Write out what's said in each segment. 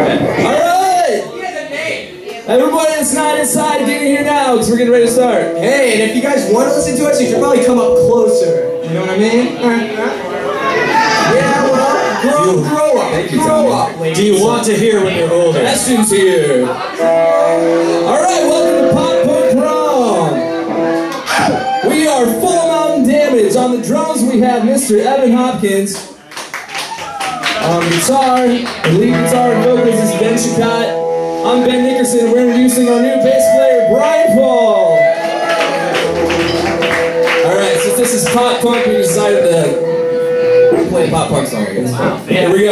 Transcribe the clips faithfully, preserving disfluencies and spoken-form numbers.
Okay. Alright! Everybody that's not inside, get in here now, because we're getting ready to start. Hey, and if you guys want to listen to us, you should probably come up closer. You know what I mean? Yeah, well, grow, grow up. Thank you, grow up, ladies. Do you want to hear when you're older? Questions here. Alright, welcome to Pop Punk Prom. We are full Mountain Damage. On the drums, we have Mister Evan Hopkins. On guitar, the lead guitar and vocals is Ben Chicott. I'm Ben Nickerson, and we're introducing our new bass player, Brian Paul. Alright, since this is pop punk, we decided to play a pop punk song, I guess. Wow. Here we go.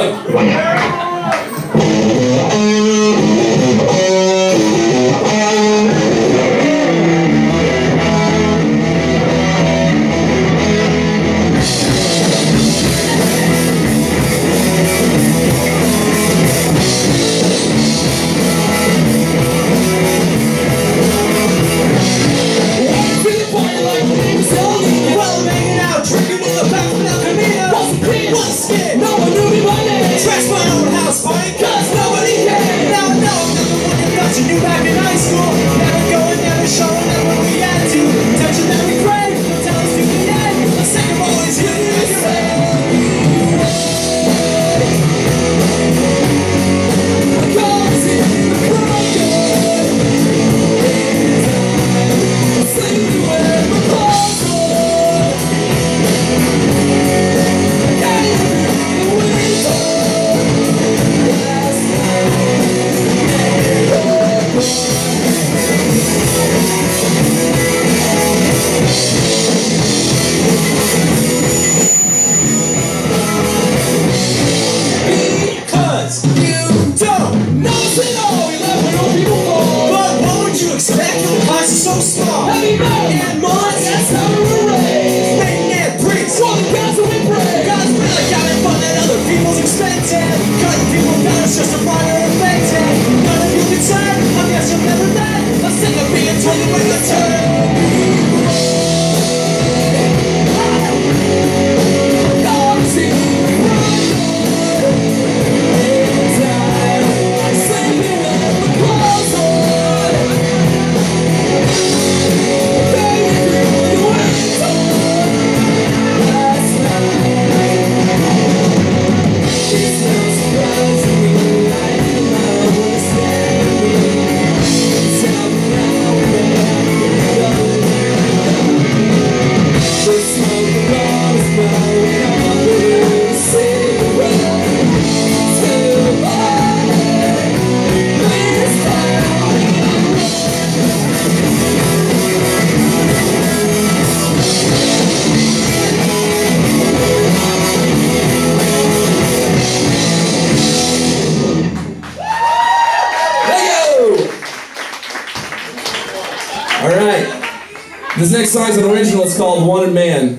This next song is an original. It's called Wanted Man.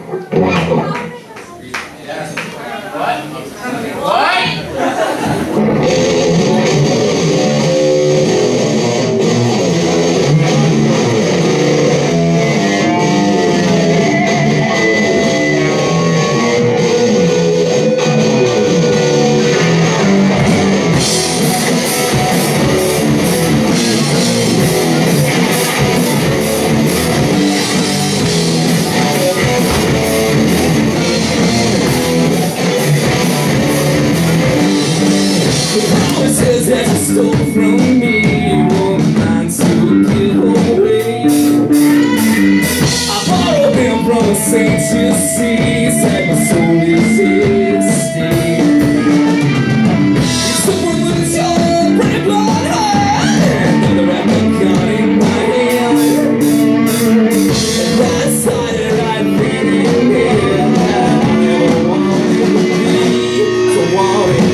That you stole from me, you won't mind to get away. I borrowed them from a saint you see, said my soul is here to stay. It's the one with your pretty blonde hair, another apricot in my hand. Right side and right thing in here, I never wanted to be so wanted.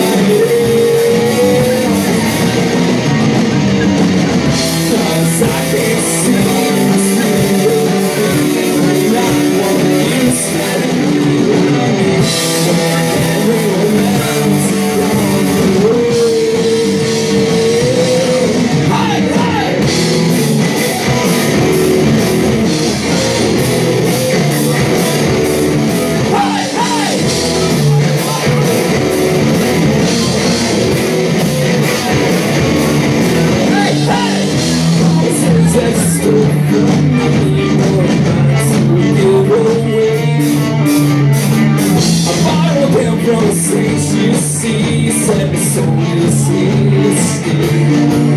Side kisses that stole from me were mine to give away. I borrowed them from the saints you see, set me so you see.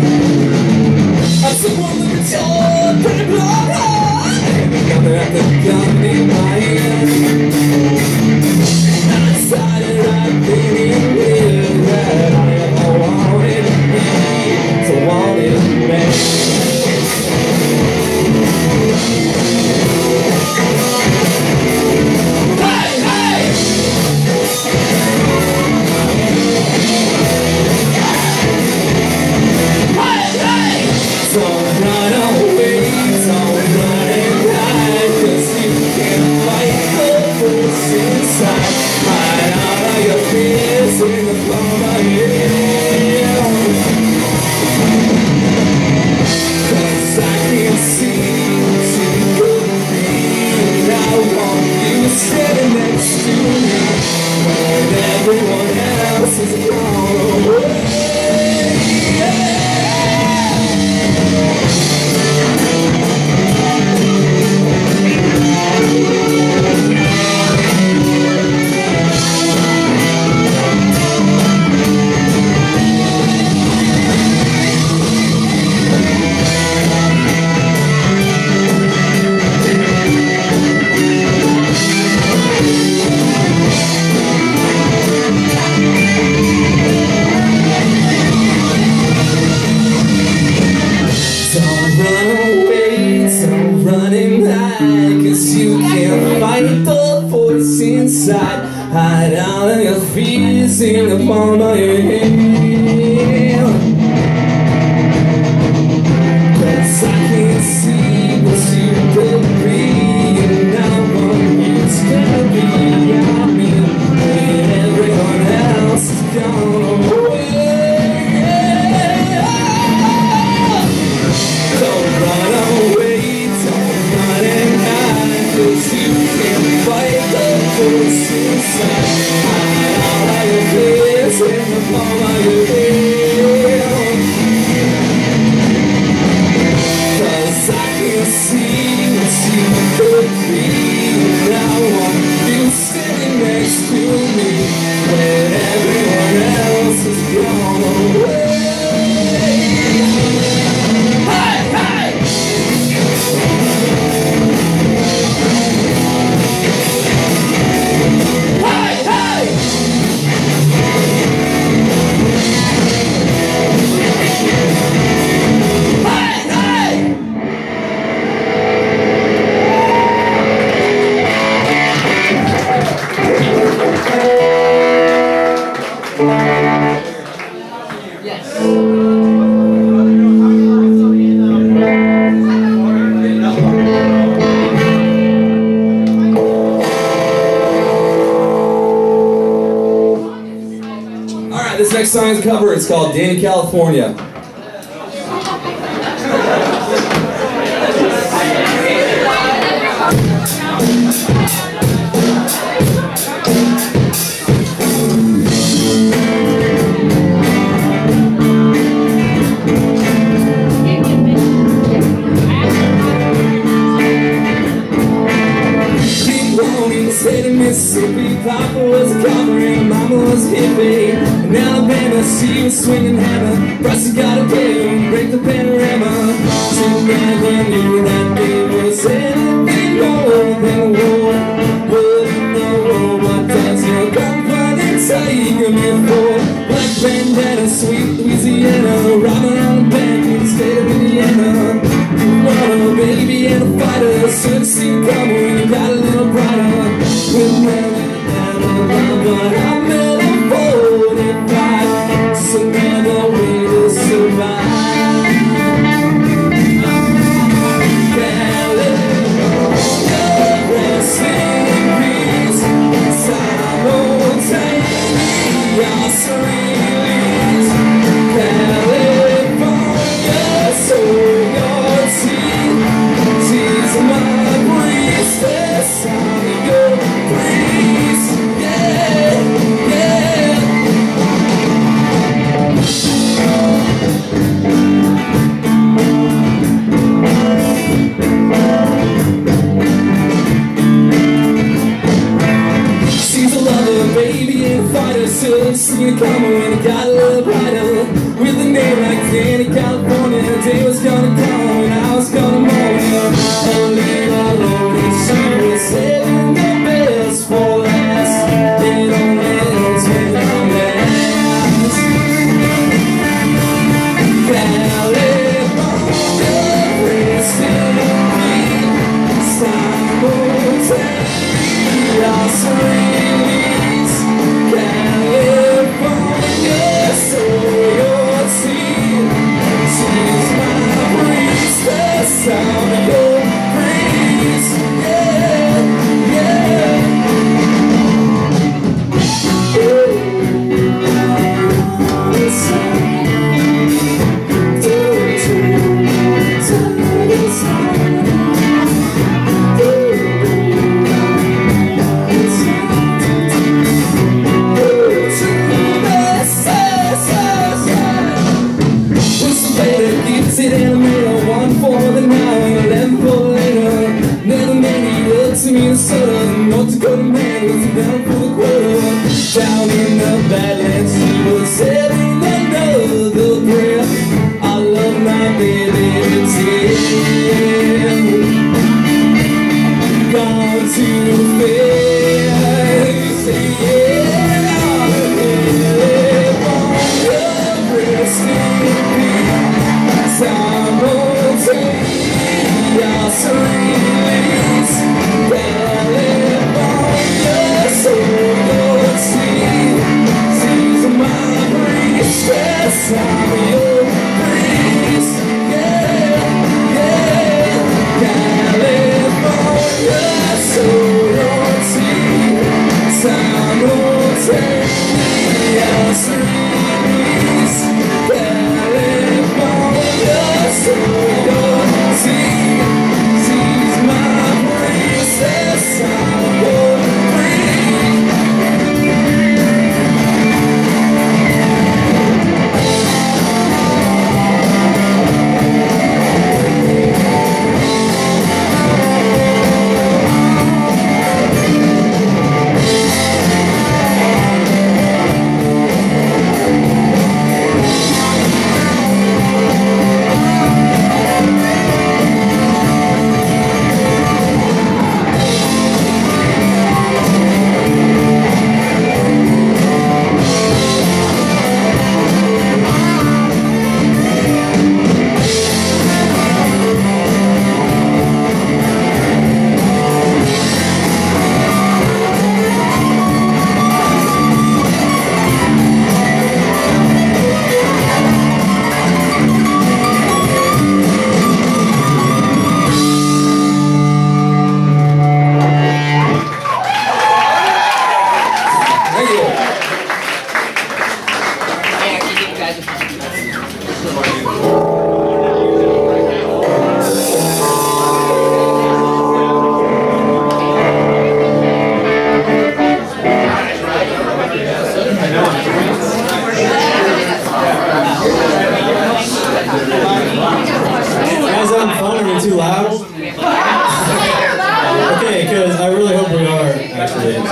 I took one look at your pretty blonde hair, and another at the gun in my hand. And I decided I'd been in here, that I never wanted to be, so wanted me. Everyone else is gone away. You can't fight the force inside. Hide out of your fears in the palm of your hand. Cause I can't see what you could be, and I want you to be. I mean, when everyone else is gone away. Don't run away, don't run and hide, cause you can't fight the force inside. Hide out of your fears in the palm of your hand. Cause I can see what you could be, and I want you sitting next to me when everyone else is gone away. This next song is a cover. It's called Danny California. Mississippi, Papa was a copper and Mama was a hippie. In Alabama, she was swinging hammer. Price got a bill, break the panorama. She never knew that there was anything more than the war. Wouldn't know what does your confidence take me for? Black bandana, sweet Louisiana, robbing on the bank in the state of Indiana. Oh, baby and a fighter, should see you come when you got a little brighter. We'll never, never love, but I'm in a forty-five. It's another way to survive. gonna come when it got a little brighter. With a name like Danny California, the day was gonna come and I was gonna mourn her. A little lonely, she was saving the best for last. It only ends when I'm last. California, rest in peace. Simultaneous release. California, so your team. She's my priestess, sound of your praise. Yeah, yeah. Sit in the middle, one for the now and eleven for later. Never made it up to Minnesota. North Dakota man was down for the quota. Down in the Badlands, she was having another breath. I love my baby till gone to the fair. Say yeah, California, rest in peace. Simultaneous release. California, so your team. She's my priestess, I'm your priest. Yeah, yeah. California, so your team. Simultaneous release. California, so your team. She's my princess, I'm your queen. Guys, I'm phone are too loud? Okay, because I really hope we are, actually, so.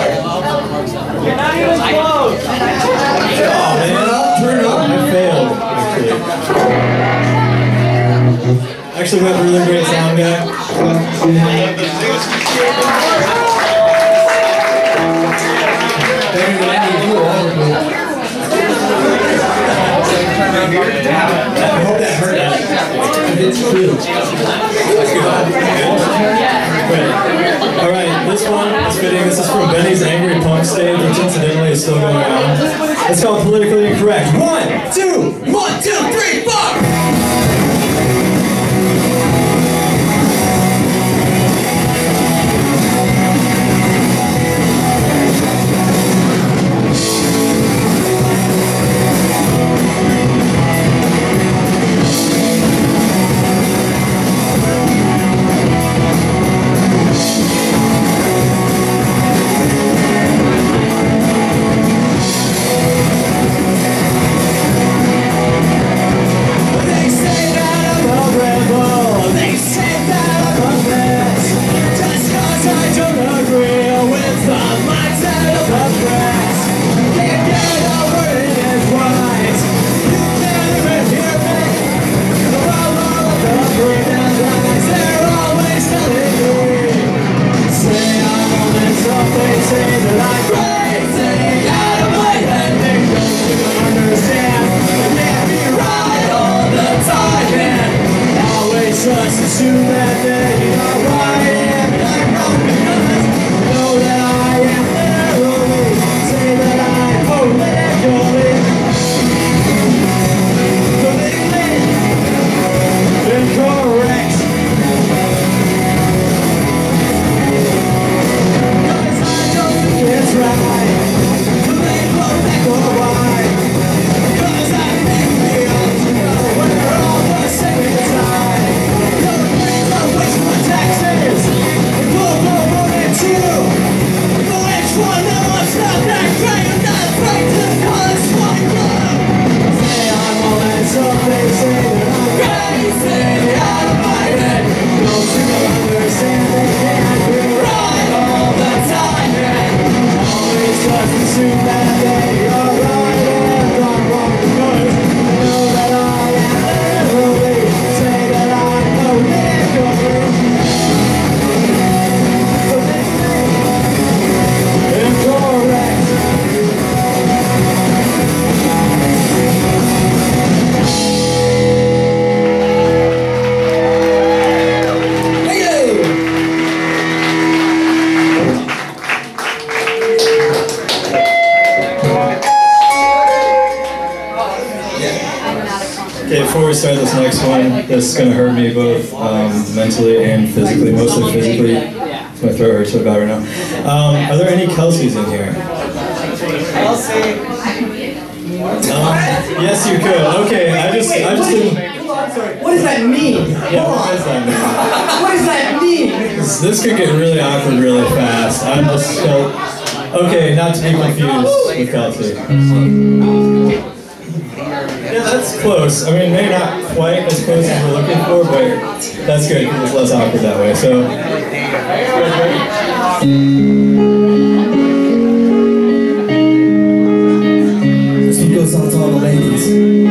Oh, man. Turn it up. I failed, actually. Actually, we have a really great sound guy. I hope that hurt that. It's true. Alright, this one is fitting. This is from Benny's Angry Punk stage, which incidentally is still going on. It's called Politically Incorrect. One, two, one, two, three, four! just assume that they are right and I'm wrong because know that I am literally say that I'm politically politically incorrect. Cause I don't think it's right to make love back or why. Cause I think we ought to know we're all the same inside. Don't think of which one taxes and pull over it too. But which one of us not that great? I'm not afraid to call it swine club. Say I'm all that stuff, they say that I'm crazy out of my head. Don't you understand they can't be right all the time, man. Always just assume that they are right and I'm wrong because I know that I am literally say that I'm politically incorrect. Thank you! Okay, before we start this next one, this is going to hurt me both um, mentally and physically, mostly physically. My throat hurts so bad right now. Um, are there any Kelseys in here? Kelsey. Um, yes, you could. Okay, I just, I just didn't. What does that mean? Yeah, what does that mean? What does that mean? This, this could get really awkward really fast. I'm just so. Okay, not to be confused with Kelsey. Yeah, that's close. I mean, maybe not quite as close as we're looking for, but that's good because it's less awkward that way. So, This one goes out to all the ladies.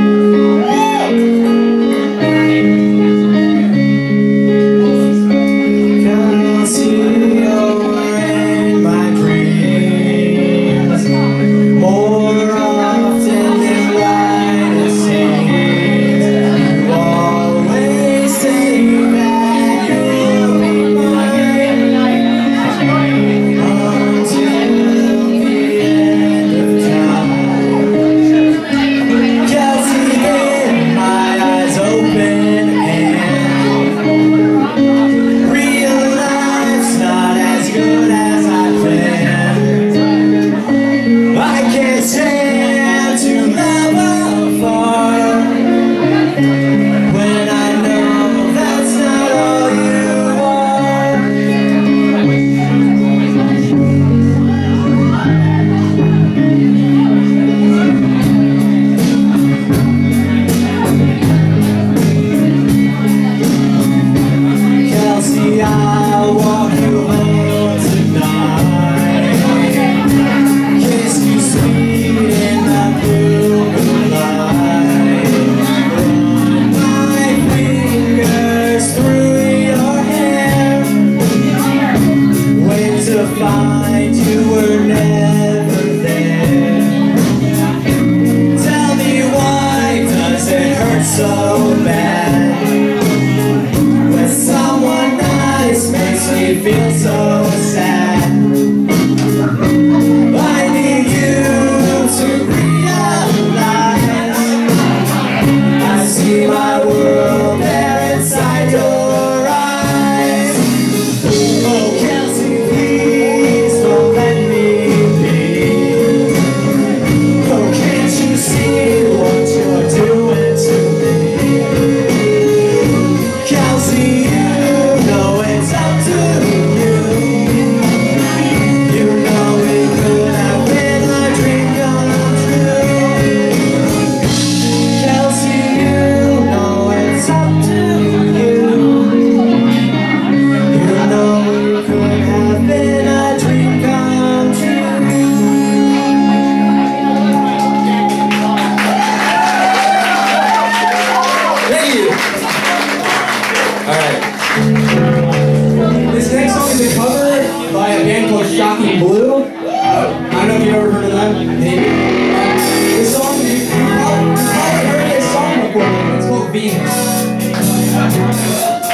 Venus.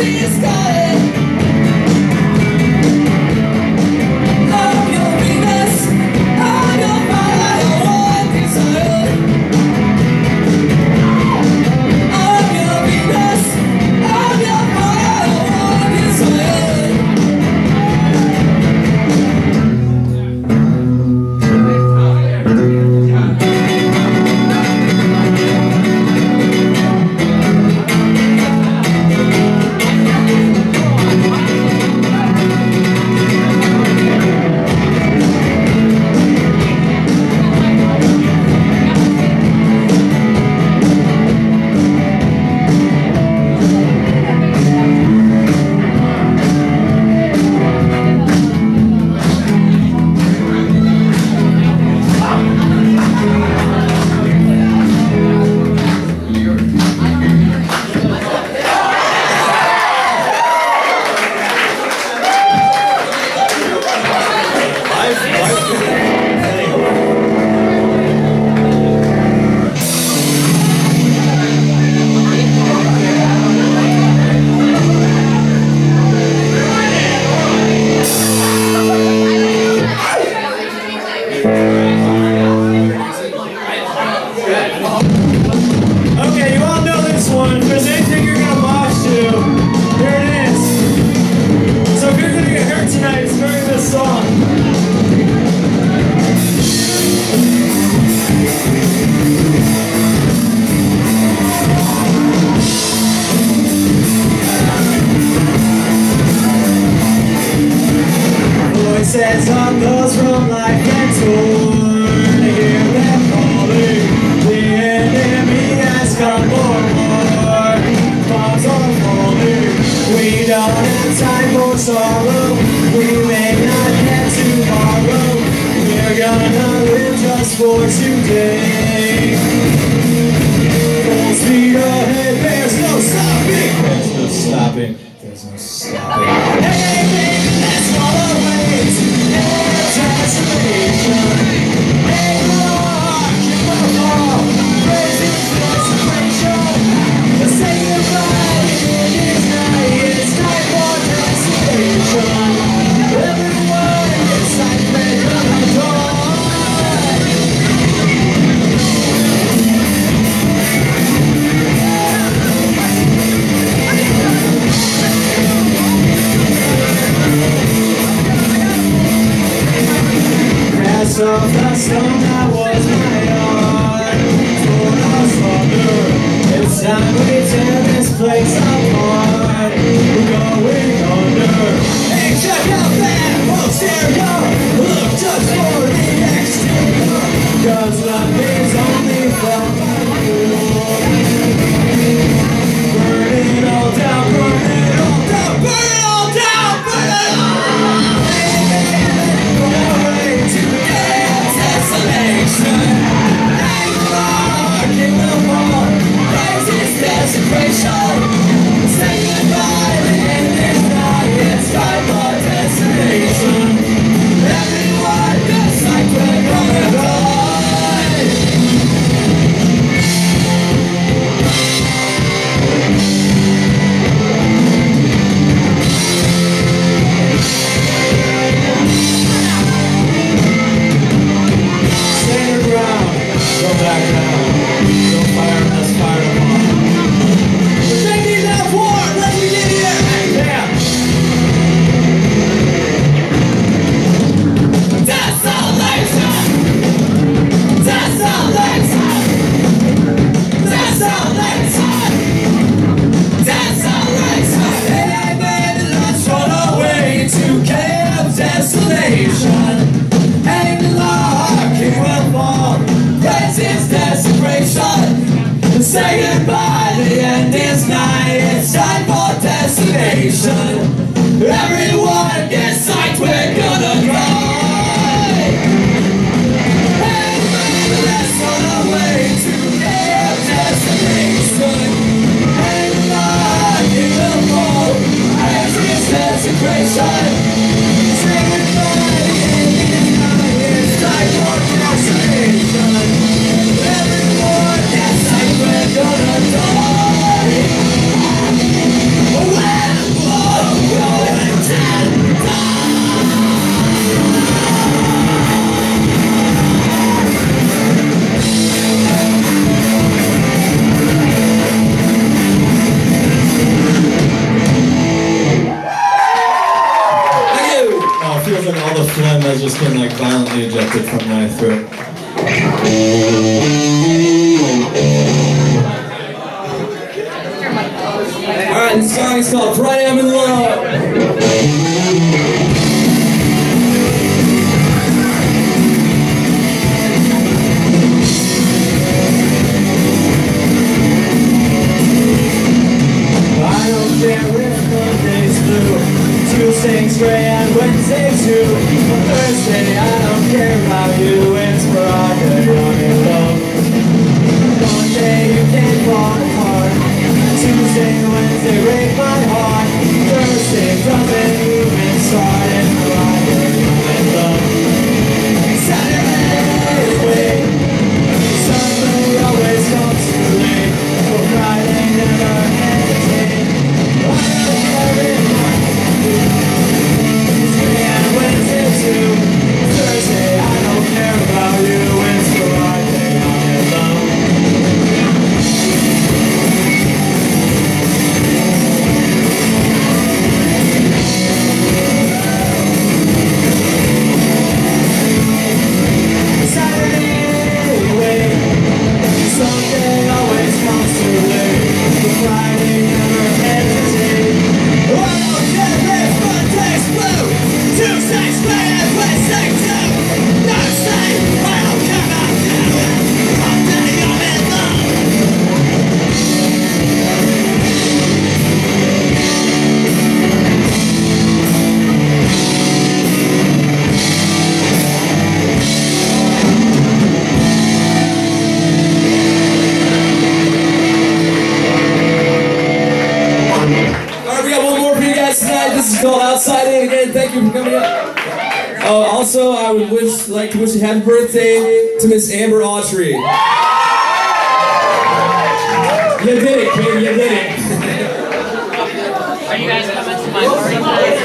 Voices on those from life and torn, hear them calling. The enemy has come for more. Bombs are falling. We don't have time for sorrow. We may not get tomorrow. We're gonna live just for today. Full speed ahead, there's no stopping. There's no stopping. There's no stopping. Hey, baby, let's fall away to their transformation. Hey, Lord, keep on fall. Praising desperation. Let's say goodbye. It is night. It's time for destination. Everyone gets like red on the door. Cast off the stone that was my heart. Torn us under. It's time we tear this place apart. We're going under. Hey, check out that posterior. Look just for the exterior. Cause love is only felt by you. Burn it all down, burn it all down, burn it all down, burn it all. Desolation, anger, king of war, crisis, desecration. Say goodbye, the end is nigh, it's time for destination. Everyone gets like we're gonna die. Stand your ground, go back down. Don't fire unless fired upon. We're taking that war, let's begin here. Yeah. Desolation, desolation, desolation, desolation. Hey baby, let's run away to Camp Desolation. Hang low, king will fall. Praise desecration. Say goodbye, the end is nigh. It's time for destination. Everyone gets psyched, we're gonna cry. Hey baby, let's run away to Camp Destination. Hang low, king will fall. Praise desecration. Say goodbye, the end is nigh. It's time for destination. Everyone gets like we're gonna die. Well, that just came like violently ejected from my throat. Alright, this song is called Friday I'm in Love. Tuesday's gray and Wednesday's too. On Thursday, I don't care about you. It's Friday, I'm in love. Monday, you can't fall apart. Tuesday, Wednesday, break my heart. Thursday, doesn't even start. And Friday, I'm in love. Saturday, wait. Sunday always comes too late. For Friday, never hesitate. I don't care if Thursday, I don't care about you. It's Friday, I'm in love. Saturday, wait. Sunday always comes too late. But Friday, never hesitate. I don't care if Monday's blue. Tuesday's gray and Wednesday too. Thursday, I don't care about you. Monday, I'm in love. Alright, we got one more for you guys tonight. This is called Outside In. Again, thank you for coming up. Uh, also, I would wish, like to wish a happy birthday to Miss Amber Autry. You did it, kid. You did it. Are you guys coming to my party tonight?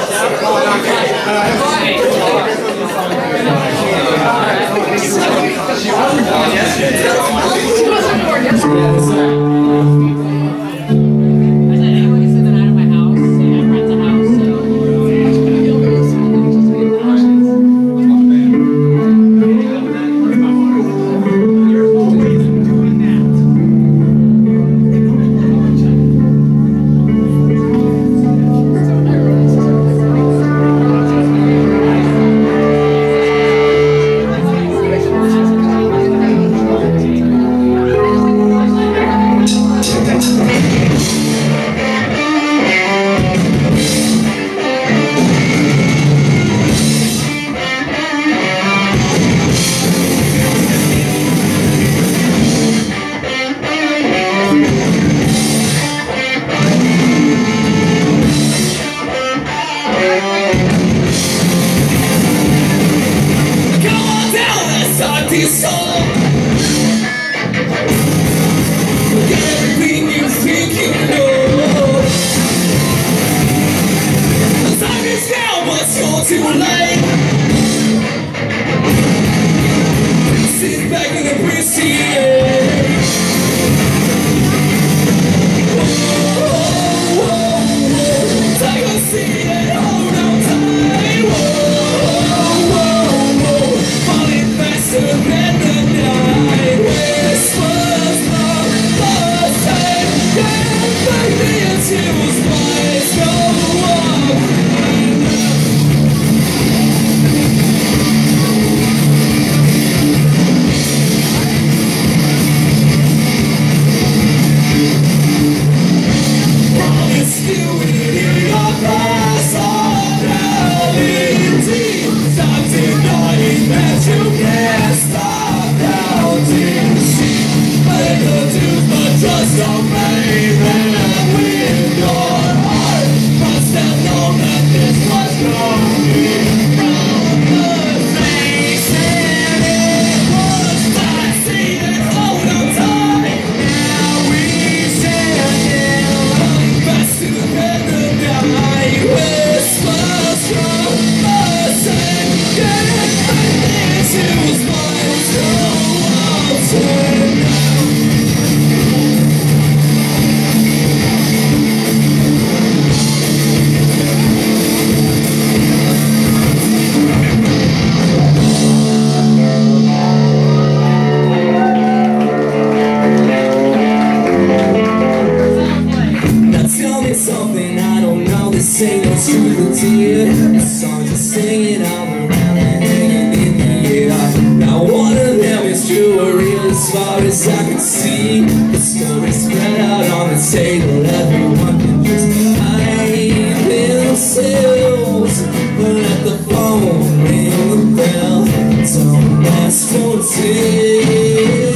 this ain't no truth, dear. The songs are singing all around and hanging in the air. Now one of them is true or real as far as I can see. The story spread out on the table, everyone can just hide themselves. But let the phone ring the bell, don't ask, don't tell.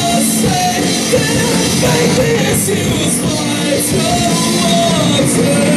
This is my